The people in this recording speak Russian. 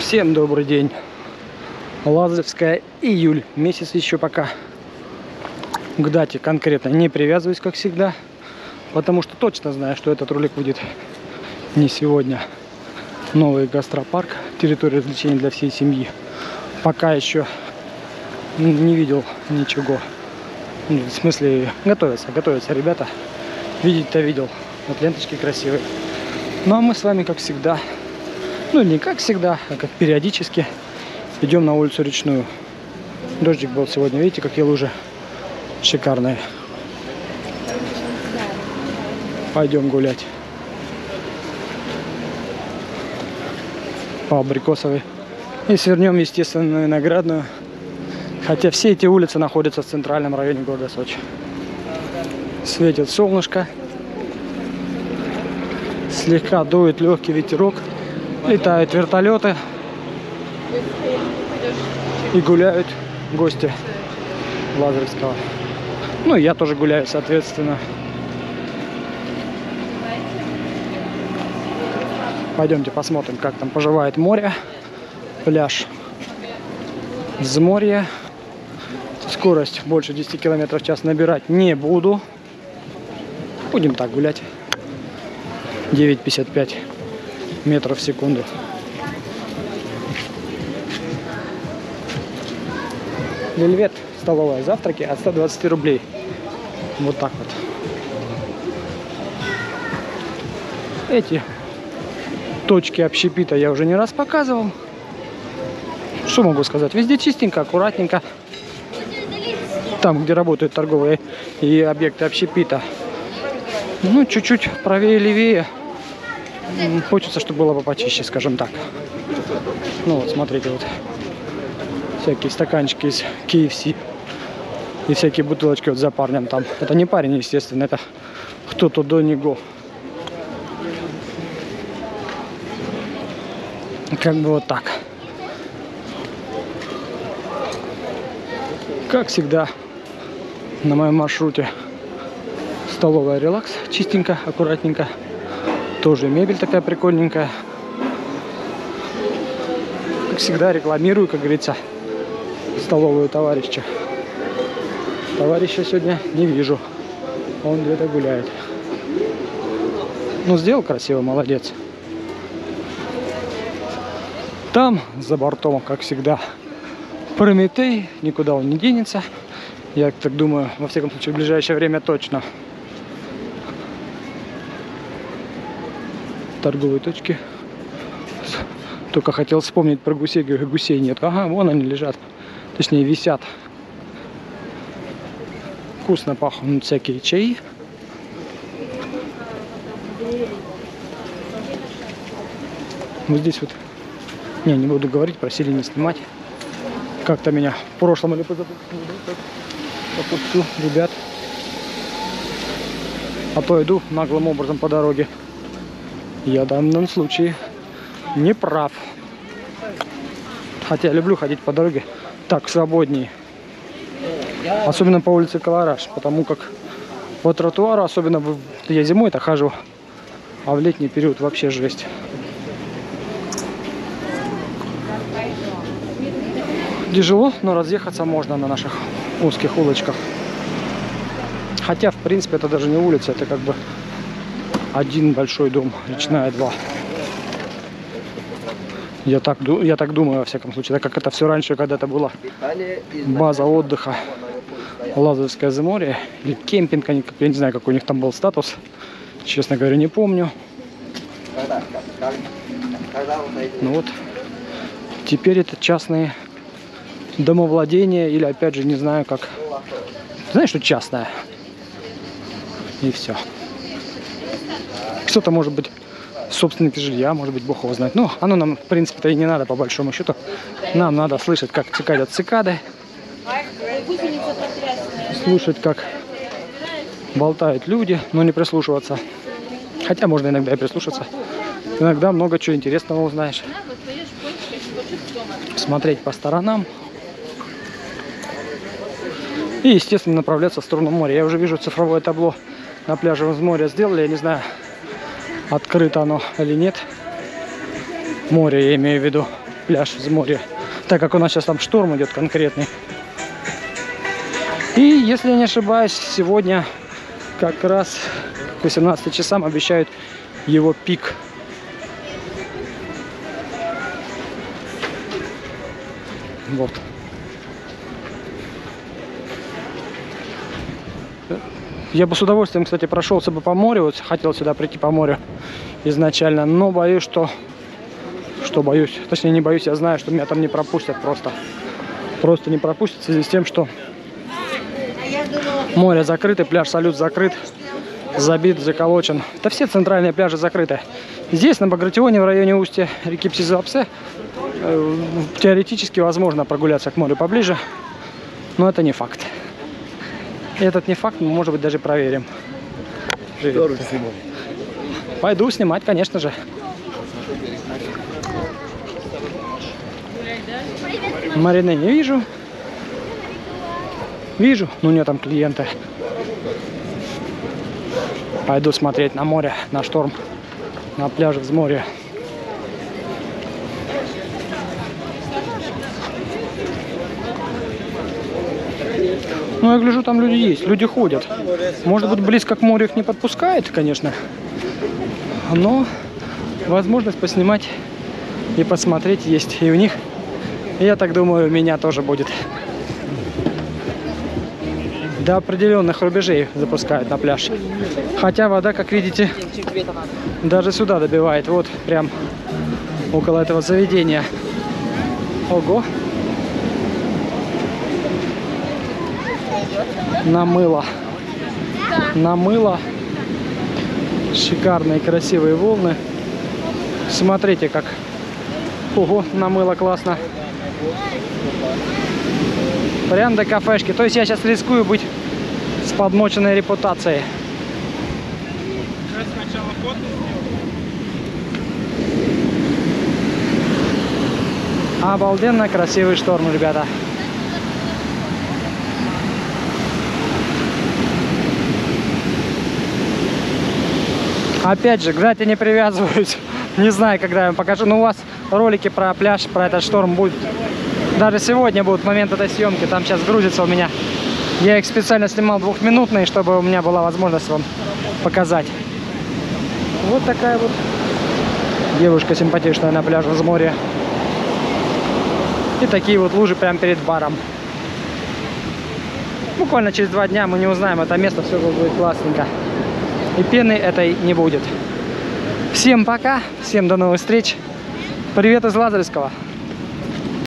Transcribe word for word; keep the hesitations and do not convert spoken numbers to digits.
Всем добрый день. Лазаревская, июль месяц еще пока. К дате конкретно не привязываюсь, как всегда, потому что точно знаю, что этот ролик будет не сегодня. Новый гастропарк, территория развлечений для всей семьи. Пока еще не видел ничего. В смысле, готовятся, готовятся ребята. Видеть-то видел. Вот ленточки красивые. Ну а мы с вами, как всегда, ну не как всегда, а как периодически, идем на улицу Речную. Дождик был сегодня, видите, какие лужи шикарные. Пойдем гулять по Абрикосовой и свернем, естественно, на Виноградную. Хотя все эти улицы находятся в центральном районе города Сочи. Светит солнышко, слегка дует легкий ветерок, летают вертолеты и гуляют гости Лазаревского. Ну и я тоже гуляю, соответственно. Пойдемте посмотрим, как там поживает море, пляж Взморье. Скорость больше десяти километров в час набирать не буду. Будем так гулять. девять пятьдесят пять метров в секунду. Вельвет, столовая, завтраки от ста двадцати рублей. Вот так вот. Эти точки общепита я уже не раз показывал. Что могу сказать? Везде чистенько, аккуратненько. Там, где работают торговые и объекты общепита. Ну, чуть-чуть правее, левее. Хочется, чтобы было бы почище, скажем так. Ну вот, смотрите, вот. Всякие стаканчики из кей эф си. И всякие бутылочки вот за парнем там. Это не парень, естественно, это кто-то до него. Как бы вот так. Как всегда, на моем маршруте столовая «Релакс». Чистенько, аккуратненько. Тоже мебель такая прикольненькая. Как всегда, рекламирую, как говорится, столовую товарища. Товарища сегодня не вижу. Он где-то гуляет. Ну, сделал красиво, молодец. Там, за бортом, как всегда, Прометей. Никуда он не денется. Я так думаю, во всяком случае, в ближайшее время точно. Торговые точки. Только хотел вспомнить про гусей, говорю, гусей нет. Ага, вон они лежат. Точнее, висят. Вкусно пахнут всякие чаи. Вот здесь вот. Не, не буду говорить, просили не снимать. Как-то меня в прошлом или позапрошлом попустил, ребят. А то иду наглым образом по дороге. Я в данном случае не прав. Хотя я люблю ходить по дороге так свободнее. Особенно по улице Колораж. Потому как по тротуару, особенно я зимой-то хожу, а в летний период вообще жесть. Тяжело, но разъехаться можно на наших узких улочках. Хотя, в принципе, это даже не улица, это как бы один большой дом, Речная два. Я так, я так думаю, во всяком случае, так как это все раньше когда-то была база отдыха Лазаревское Взморье или кемпинг, я не знаю, какой у них там был статус, честно говоря, не помню. Ну вот, теперь это частные домовладения или, опять же, не знаю как. Знаешь, что частное? И все. Кто-то, может быть, собственники жилья, может быть, бог его знает. Ну, оно нам, в принципе-то, и не надо, по большому счету. Нам надо слышать, как цикадят цикады. Слушать, как болтают люди, но не прислушиваться. Хотя можно иногда и прислушаться. Иногда много чего интересного узнаешь. Смотреть по сторонам. И, естественно, направляться в сторону моря. Я уже вижу цифровое табло на пляже Взморья сделали. Я не знаю, открыто оно или нет. Море, я имею в виду. пляж с моря, так как у нас сейчас там шторм идет конкретный. И если я не ошибаюсь, сегодня как раз к восемнадцати часам обещают его пик. Вот. Я бы с удовольствием, кстати, прошелся бы по морю. Вот хотел сюда прийти по морю изначально, но боюсь, что... Что боюсь? Точнее, не боюсь, я знаю, что меня там не пропустят просто. Просто не пропустят в связи с тем, что море закрыто, пляж Салют закрыт, забит, заколочен. Да все центральные пляжи закрыты. Здесь, на Багратионе, в районе устья реки Псизапсе, э, теоретически возможно прогуляться к морю поближе, но это не факт. И этот не факт, мы, может быть, даже проверим. Пойду снимать, конечно же. Марины не вижу. Вижу, но у нее там клиенты. Пойду смотреть на море, на шторм, на пляж в море. Ну, я гляжу, там люди есть, люди ходят. Может быть, близко к морю их не подпускает, конечно. Но возможность поснимать и посмотреть есть и у них. Я так думаю, у меня тоже будет. До определенных рубежей запускают на пляж. Хотя вода, как видите, даже сюда добивает. Вот прям около этого заведения. Ого! Намыло. Намыло. Шикарные красивые волны. Смотрите, как. Ого, намыло классно. Прям до кафешки. То есть я сейчас рискую быть с подмоченной репутацией. Обалденно красивый шторм, ребята. Опять же, кстати, не привязываюсь. Не знаю, когда я вам покажу. Но у вас ролики про пляж, про этот шторм будут. Даже сегодня будут момент этой съемки. Там сейчас грузится у меня. Я их специально снимал двухминутные, чтобы у меня была возможность вам показать. Вот такая вот девушка симпатичная на пляже в море. И такие вот лужи прямо перед баром. Буквально через два дня мы не узнаем это место, все будет классненько. И пены этой не будет. Всем пока, всем до новых встреч. Привет из Лазаревского.